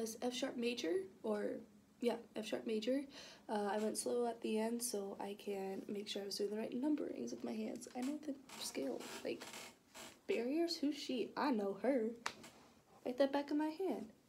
was F sharp major, or yeah, F sharp major. I went slow at the end so I can make sure I was doing the right numberings with my hands. I know the scale, like, barriers? Who's she? I know her. Right the back of my hand.